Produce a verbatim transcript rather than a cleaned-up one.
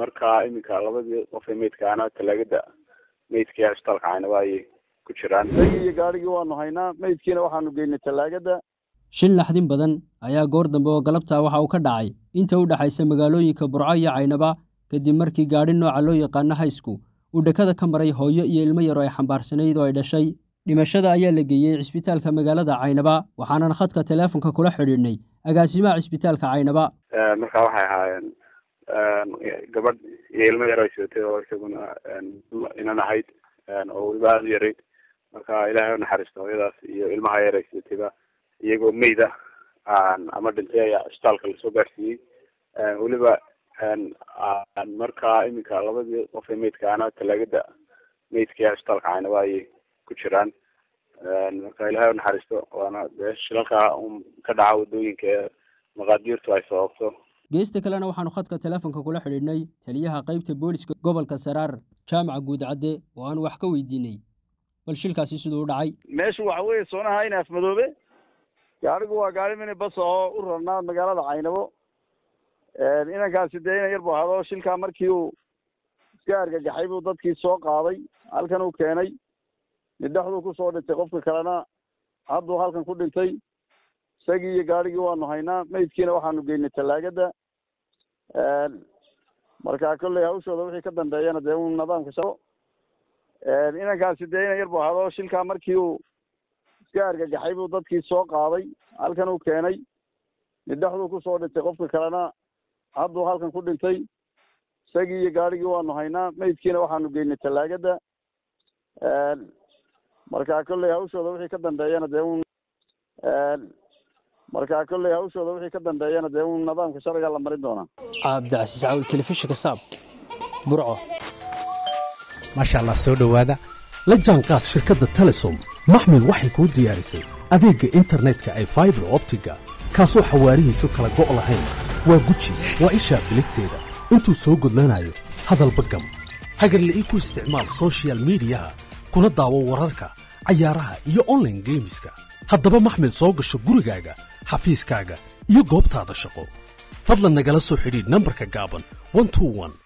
marka iminka labadii qof ee meydkaana talaagada meydkii astalka caynaba ay ku jiraan iyo gaarigii waanu haynaa meydkiina waxaanu geynay talaagada. Shin laxdin badan ayaa goor dambe oo galabta waxa uu ka dhacay inta u dhaxaysa magaalooyinka Burco iyo Caynaba kadib markii gaari nooca loo yaqaan haysku uu dhakada ka maray hooyo iyo ilmo yar oo ay xambaarsaneyd oo ay dhashay. Dhimashada ayaa la geeyay cisbitaalka magaalada Caynaba waxaana khadka teleefanka kula xiriirnay agaasimaha cisbitaalka Caynaba. marka waxay ahaayeen gabadh iyo ilmo yar oo isatay oo isaguna inaan ahayd oo waliba aad u yarayd marka ilaahay u naxariisto hooyadaas iyo ilmaha yar isatayba iyagoo meyda ama dhintay ayaa isbitaalka lasoo gaarsiiyey waliba marka iminka labadii qof ee meydkaana talaagada meydkii isbitaalka caynaba ay ku jiraan marka ilaahay u naxariisto waana shilalka ka dhaca wadooyinka ee maqaadiirtu ay sababto. geesta kalena waxaanu khadka teleefanka kula xidhiidhnay taliyaha qaybta booliska gobolka Saraar Jaamac Guudcade oo aan wax ka weydiinay bal shilkaasi sidoo u dhacay. meeshu waxa weeye soonaha in afmadoobe gaarigu waa gaari mini bas oo u rarnaa magaalada Caynabo ee inankaasi deena yar buu hado shilka markii uu iska argagaxay buu dadkii soo qaaday halkan uu keenay midhaxdu ku soo dhintay qofka kalena hadduu halkan ku dhintay isagii iyo gaarigii waanu haynaa meydkiina waxaanu geynay talaagada marka kolley hawshooda wixii ka dambeeyana dee uu nidaamka shaqo inankaasi deena yar buu hado shilka markii uu iska argagaxay buu dadkii soo qaaday halkan uu keenay midhaxdu ku soo dhintay qofka kalena hadduu halkan ku dhintay isagii iyo gaarigii waanu haynaa meydkiina waxaanu geynay talaagada marka kolley hawshooda wixii ka dambeeyana dee uu marka kolley hawshooda wixii ka dambeeyana dee uu nidaamka sharciga la marin doonaa. Cabdicasiis Cawl telefishinka Saab Burco. Masha Allah soo dhawaada la jaanqaad shirkadda Telesom maxmil waxay ku diyaarisay adeegga internetka ay fiber optiga kaasoo xawaarihiisu kala go' lahayn waa guji waa isha bilisteeda intuu soo gudlanayo hadalba gam hagarla ii ku isticmaal social media kuna daawo wararka cayaaraha iyo online gameska haddaba maxmil soo gasho gurigaaga xafiiskaaga iyo goobtaada shaqo fadlan nagala soo xidhiidh nambarka gaaban one two one